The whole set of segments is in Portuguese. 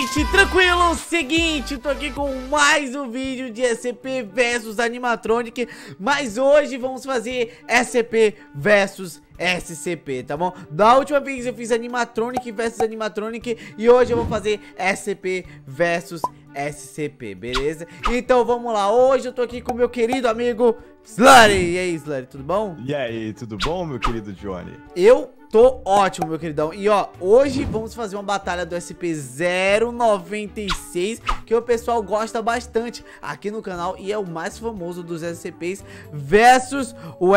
gente, tranquilo? Seguinte, tô aqui com mais um vídeo de SCP versus Animatronic. Mas hoje vamos fazer SCP versus SCP, tá bom? Da última vez eu fiz Animatronic versus Animatronic e hoje eu vou fazer SCP versus SCP, beleza? Então vamos lá, hoje eu tô aqui com meu querido amigo Slurry. E aí, Slurry, tudo bom? E aí, tudo bom, meu querido Johnny? Eu tô ótimo, meu queridão. E ó, hoje vamos fazer uma batalha do SCP-096, que o pessoal gosta bastante aqui no canal e é o mais famoso dos SCPs, versus o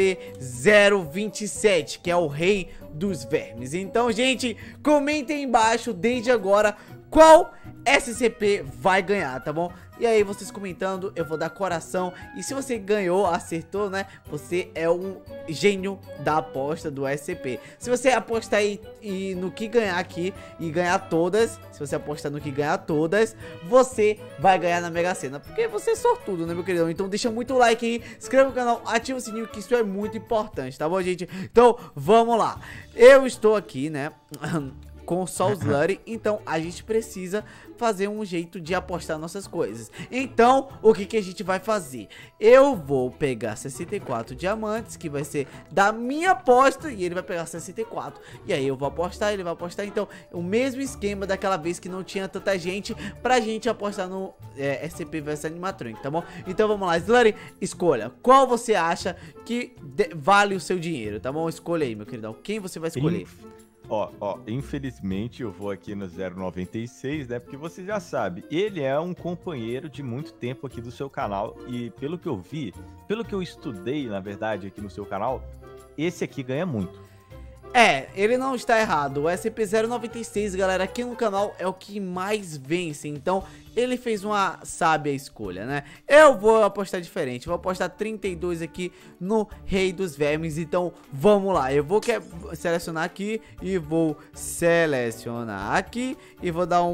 SCP-027, que é o Rei dos Vermes. Então, gente, comentem aí embaixo desde agora qual SCP vai ganhar, tá bom? E aí, vocês comentando, eu vou dar coração. E se você ganhou, acertou, né? Você é um gênio da aposta do SCP. Se você apostar aí no que ganhar aqui e ganhar todas, se você apostar no que ganhar todas, você vai ganhar na Mega Sena. Porque você é sortudo, né, meu querido? Então deixa muito like aí, se inscreva no canal, ativa o sininho, que isso é muito importante, tá bom, gente? Então, vamos lá. Eu estou aqui, né, com só o Slurry, então a gente precisa fazer um jeito de apostar nossas coisas. Então, o que a gente vai fazer? Eu vou pegar 64 diamantes, que vai ser da minha aposta, e ele vai pegar 64. E aí eu vou apostar, ele vai apostar. Então, o mesmo esquema daquela vez que não tinha tanta gente, pra gente apostar no SCP vs Animatronic, tá bom? Então vamos lá, Slurry, escolha. Qual você acha que vale o seu dinheiro, tá bom? Escolha aí, meu queridão. Quem você vai escolher? Infelizmente eu vou aqui no 096, né, porque você já sabe, ele é um companheiro de muito tempo aqui do seu canal e pelo que eu vi, pelo que eu estudei, na verdade, aqui no seu canal, esse aqui ganha muito. Ele não está errado. O SCP-096, galera, aqui no canal é o que mais vence. Então, ele fez uma sábia escolha, né? Eu vou apostar diferente. Vou apostar 32 aqui no Rei dos Vermes. Então, vamos lá. Eu vou selecionar aqui e vou selecionar aqui. E vou dar um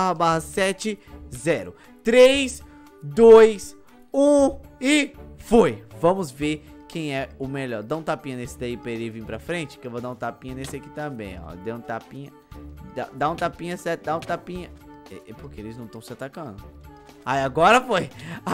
//7 0. 3, 2, 1 e foi. Vamos ver quem é o melhor. Dá um tapinha nesse daí pra ele vir pra frente, que eu vou dar um tapinha nesse aqui também, ó. Deu um tapinha. Dá um tapinha, certo? Dá um tapinha. É porque eles não estão se atacando. Aí, agora foi.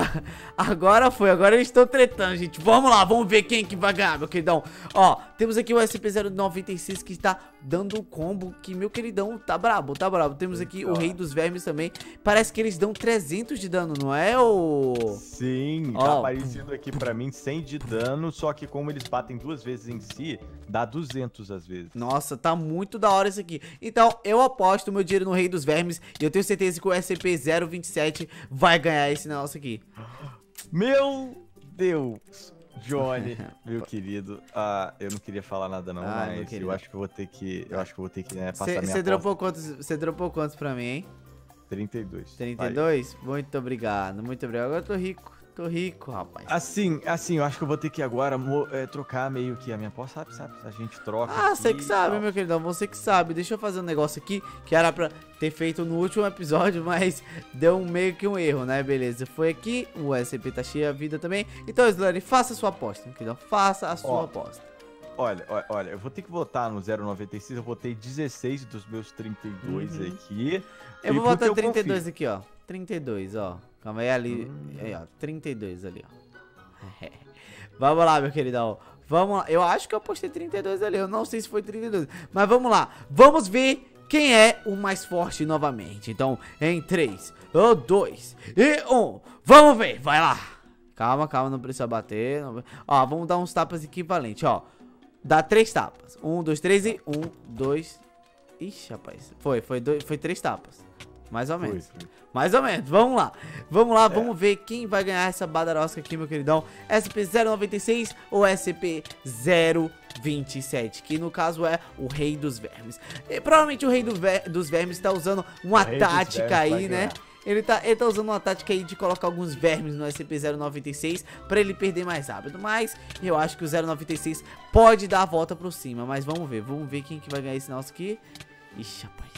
Agora foi. Agora eles estão tretando, gente. Vamos lá, vamos ver quem que vai ganhar, meu queridão. Ó, temos aqui o SCP-096 que está dando um combo que, meu queridão, tá brabo, tá brabo. Temos aqui o Rei dos Vermes também. Parece que eles dão 300 de dano, não é, ô? Sim, tá aparecendo aqui pra mim 100 de dano, só que como eles batem duas vezes em si, dá 200 às vezes. Nossa, tá muito da hora isso aqui. Então, eu aposto meu dinheiro no Rei dos Vermes e eu tenho certeza que o SCP-027 vai ganhar esse negócio aqui. Meu Deus, Johnny, meu querido, eu não queria falar nada não, mas eu acho que eu vou ter que, passar minha aposta. Você dropou quantos pra mim, hein? 32. 32? Vai. Muito obrigado, muito obrigado. Agora eu tô rico, rapaz. Assim, eu acho que eu vou ter que agora trocar meio que a minha aposta, sabe? A gente troca. Você que sabe, meu queridão, você que sabe. Deixa eu fazer um negócio aqui que era pra ter feito no último episódio, mas deu meio que um erro, né? Beleza, foi aqui, o SCP tá cheio a vida também. Então, Slurry, faça a sua aposta, meu queridão, faça a sua aposta. Olha, eu vou ter que votar no 096, eu votei 16 dos meus 32 aqui. Eu vou votar 32 aqui, ó. 32, ó. Calma aí, ali. Aí, ó. 32 ali, ó. Vamos lá, meu queridão. Vamos lá. Eu acho que eu postei 32 ali. Eu não sei se foi 32. Mas vamos lá. Vamos ver quem é o mais forte novamente. Então, em 3, 2 e 1. Vamos ver. Vai lá. Calma, não precisa bater. Ó, vamos dar uns tapas equivalentes, ó. Dá 3 tapas. 1, 2, 3 e 1, 2. Ixi, rapaz. Foi 3 tapas. Mais ou menos. Mais ou menos. Vamos lá. Vamos ver quem vai ganhar essa badarosca aqui, meu queridão. SCP-096 ou SCP-027, que no caso é o Rei dos Vermes. E, provavelmente o Rei dos Vermes tá usando uma tática aí, né? Ele tá usando uma tática aí de colocar alguns vermes no SCP-096 pra ele perder mais rápido. Mas eu acho que o 096 pode dar a volta por cima. Mas vamos ver quem que vai ganhar esse nosso aqui. Ixi, rapaz.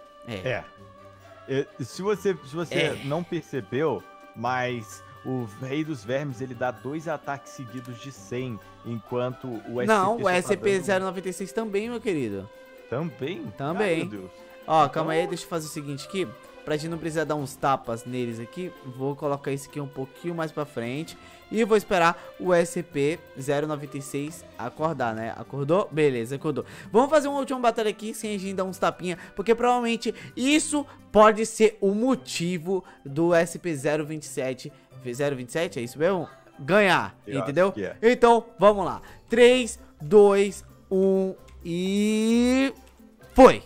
Se você não percebeu, mas o Rei dos Vermes, ele dá 2 ataques seguidos de 100, enquanto o SCP... Não, o SCP-096 também, meu querido. Também? Também. Ai, meu Deus. Ó, calma aí, deixa eu fazer o seguinte aqui. pra gente não precisar dar uns tapas neles aqui, vou colocar esse aqui um pouquinho mais pra frente. E vou esperar o SCP-096 acordar, né? Acordou? Beleza, acordou. Vamos fazer uma última batalha aqui sem a gente dar uns tapinha, porque provavelmente isso pode ser o motivo do SCP-027... 027, é isso mesmo? Ganhar, entendeu? Então, vamos lá. 3, 2, 1 e... Foi!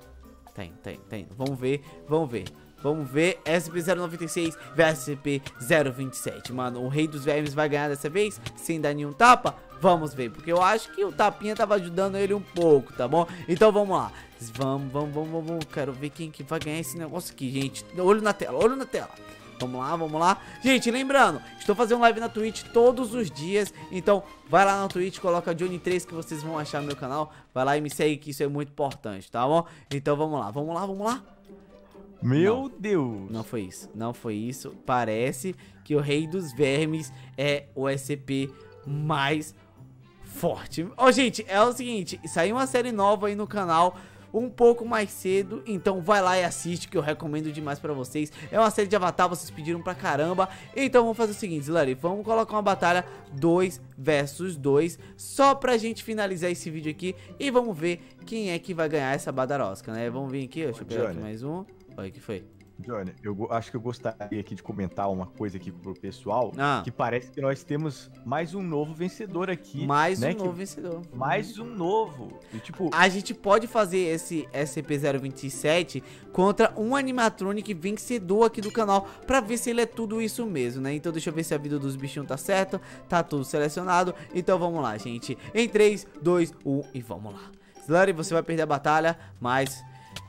Tem. Vamos ver. Vamos ver, SCP-096 versus SCP-027. Mano, o Rei dos Vermes vai ganhar dessa vez? Sem dar nenhum tapa? Vamos ver, porque eu acho que o tapinha tava ajudando ele um pouco, tá bom? Então vamos lá. Vamos. Quero ver quem que vai ganhar esse negócio aqui, gente. Olho na tela. Vamos lá. Gente, lembrando, estou fazendo live na Twitch todos os dias. Então, vai lá na Twitch, coloca Johnny3 que vocês vão achar no meu canal. Vai lá e me segue que isso é muito importante, tá bom? Então, vamos lá. Meu Deus! Não foi isso. Parece que o Rei dos Vermes é o SCP mais forte. Ó, gente, é o seguinte, saiu uma série nova aí no canal um pouco mais cedo, então vai lá e assiste, que eu recomendo demais pra vocês. É uma série de Avatar, vocês pediram pra caramba. Então vamos fazer o seguinte, Zilari, vamos colocar uma batalha 2 versus 2, só pra gente finalizar esse vídeo aqui. E vamos ver quem é que vai ganhar essa badarosca, né? Vamos vir aqui, deixa eu pegar aqui mais um. Olha o que foi. Johnny, eu acho que eu gostaria aqui de comentar uma coisa aqui pro pessoal, que parece que nós temos mais um novo vencedor aqui. Mais um novo vencedor. Mais um novo. E, tipo... A gente pode fazer esse SCP-027 contra um animatronic vencedor aqui do canal, pra ver se ele é tudo isso mesmo, né? Então deixa eu ver se a vida dos bichinhos tá certo. Tá tudo selecionado. Então vamos lá, gente. Em 3, 2, 1 e vamos lá. Slurry, você vai perder a batalha, mas...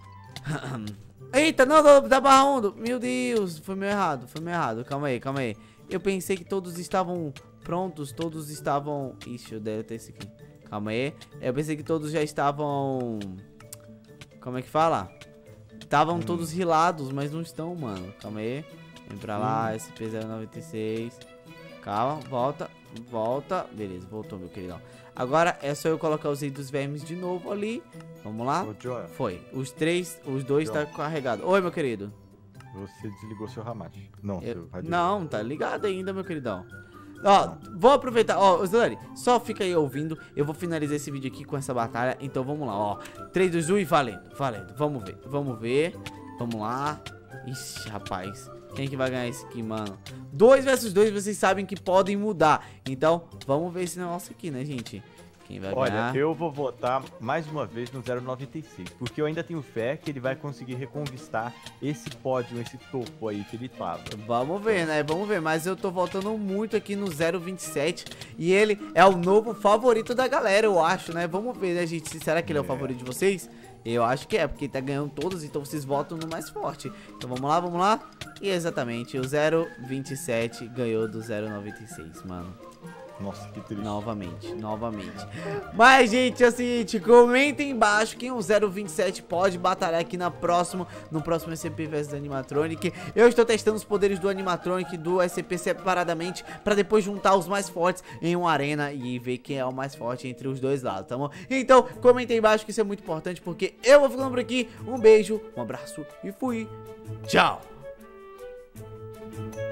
Eita, não, da barra 1. Meu Deus, foi meio errado. Calma aí. Eu pensei que todos estavam prontos, todos estavam... Ixi, eu deletar esse aqui. Calma aí. Eu pensei que todos já estavam... Como é que fala? Estavam todos rilados, mas não estão, mano. Calma aí. Vem pra lá, SCP-096. Calma, volta. Beleza, voltou, meu queridão. Agora é só eu colocar os Rei dos Vermes de novo ali. Vamos lá. Foi. Os dois tá carregado. Oi, meu querido. Você desligou seu ramate. Não, não, tá ligado ainda, meu queridão. Ó, vou aproveitar. Ó, Zilari, só fica aí ouvindo. Eu vou finalizar esse vídeo aqui com essa batalha. Então vamos lá, ó. 3, 2, 1 e valendo. Vamos ver. Vamos lá. Ixi, rapaz. Quem que vai ganhar esse aqui, mano? 2 versus 2, vocês sabem que podem mudar. Então, vamos ver esse negócio aqui, né, gente? Quem vai ganhar? Olha, eu vou votar mais uma vez no 096, porque eu ainda tenho fé que ele vai conseguir reconquistar esse pódio, esse topo aí que ele tava. Vamos ver, né? Vamos ver, mas eu tô votando muito aqui no 027 e ele é o novo favorito da galera, eu acho, né? Vamos ver, né, gente? Será que ele é o favorito de vocês? Eu acho que é, porque ele tá ganhando todos, então vocês votam no mais forte. Então vamos lá. E exatamente, o 027 ganhou do 096, mano. Nossa, que triste. Novamente. Mas, gente, é o seguinte, comentem embaixo quem o 027 pode batalhar aqui no próximo SCP vs Animatronic. Eu estou testando os poderes do Animatronic e do SCP separadamente, pra depois juntar os mais fortes em uma arena e ver quem é o mais forte entre os dois lados, tá bom? Então, comentem embaixo que isso é muito importante, porque eu vou ficando por aqui. Um beijo, um abraço e fui. Tchau!